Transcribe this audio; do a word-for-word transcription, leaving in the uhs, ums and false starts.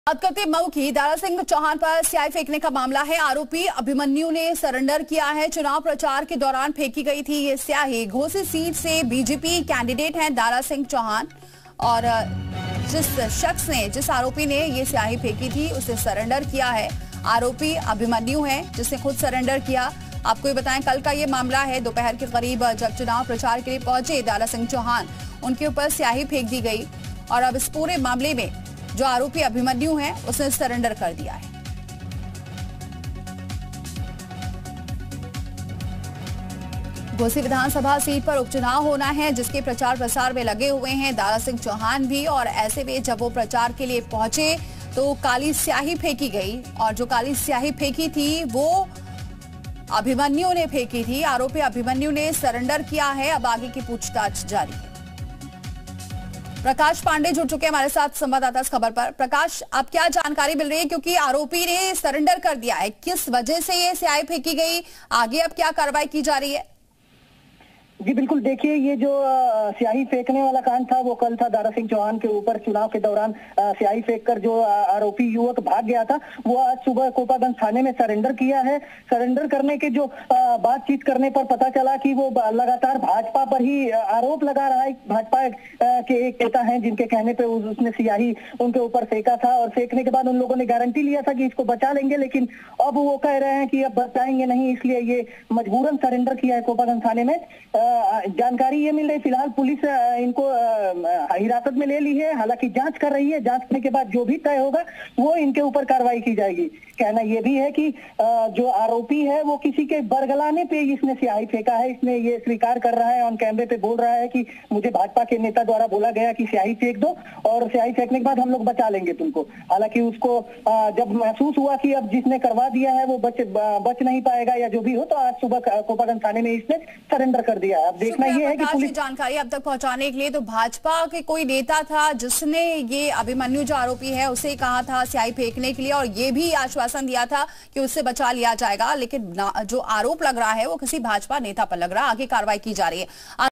बात करते मऊ की। दारा सिंह चौहान पर स्याही फेंकने का मामला है। आरोपी अभिमन्यु ने सरेंडर किया है। चुनाव प्रचार के दौरान फेंकी गई थी ये स्याही। घोसी सीट से बीजेपी कैंडिडेट हैं दारा सिंह चौहान, और जिस शख्स ने जिस आरोपी ने ये स्याही फेंकी थी उसे सरेंडर किया है। आरोपी अभिमन्यु है जिसने खुद सरेंडर किया। आपको ये बताएं, कल का ये मामला है। दोपहर के करीब जब चुनाव प्रचार के लिए पहुंचे दारा सिंह चौहान, उनके ऊपर स्याही फेंक दी गई और अब इस पूरे मामले में जो आरोपी अभिमन्यु है उसने सरेंडर कर दिया है। घोसी विधानसभा सीट पर उपचुनाव होना है, जिसके प्रचार प्रसार में लगे हुए हैं दारा सिंह चौहान भी। और ऐसे में जब वो प्रचार के लिए पहुंचे तो काली स्याही फेंकी गई, और जो काली स्याही फेंकी थी वो अभिमन्यु ने फेंकी थी। आरोपी अभिमन्यु ने सरेंडर किया है। अब आगे की पूछताछ जारी है। प्रकाश पांडे जुड़ चुके हैं हमारे साथ संवाददाता इस खबर पर। प्रकाश, अब क्या जानकारी मिल रही है, क्योंकि आरोपी ने सरेंडर कर दिया है, किस वजह से ये स्याही फेंकी गई, आगे अब क्या कार्रवाई की जा रही है? जी बिल्कुल, देखिए ये जो स्याही फेंकने वाला कांड था वो कल था। दारा सिंह चौहान के ऊपर चुनाव के दौरान स्याही फेंककर जो आरोपी युवक भाग गया था वो आज सुबह कोपागंज थाने में सरेंडर किया है। सरेंडर करने के जो बातचीत करने पर पता चला कि वो लगातार भाजपा पर ही आरोप लगा रहा है। भाजपा के एक नेता हैं जिनके कहने पे उसने स्याही उनके ऊपर फेंका था, और फेंकने के बाद उन लोगों ने गारंटी लिया था कि इसको बचा लेंगे, लेकिन अब वो कह रहे हैं कि अब बचाएंगे नहीं, इसलिए ये मजबूरन सरेंडर किया है कोपागंज थाने में। जानकारी ये मिल रही, फिलहाल पुलिस इनको हिरासत में ले ली है। हालांकि जांच कर रही है। जांच करने के बाद जो भी तय होगा वो इनके ऊपर कार्रवाई की जाएगी। कहना ये भी है कि जो आरोपी है वो किसी के बरगलाने पे इसने स्याही फेंका है। इसने ये स्वीकार कर रहा है, ऑन कैमरे पे बोल रहा है कि मुझे भाजपा के नेता द्वारा बोला गया कि स्याही फेंक दो, और स्याही फेंकने के बाद हम लोग बचा लेंगे तुमको। हालांकि उसको जब महसूस हुआ कि अब जिसने करवा दिया है वो बच बच नहीं पाएगा या जो भी हो, तो आज सुबह कोपागंज थाने में इसने सरेंडर कर दिया है। अब देखना ये है कि पुलिस जानकारी अब तक पहुंचाने के लिए तो भाजपा के कोई नेता था जिसने ये अभिमन्यु जो आरोपी है उसे कहा था स्याही फेंकने के लिए, और ये भी आश्वासन दिया था कि उससे बचा लिया जाएगा, लेकिन जो आरोप लग रहा है वो किसी भाजपा नेता पर लग रहा है। आगे कार्रवाई की जा रही है।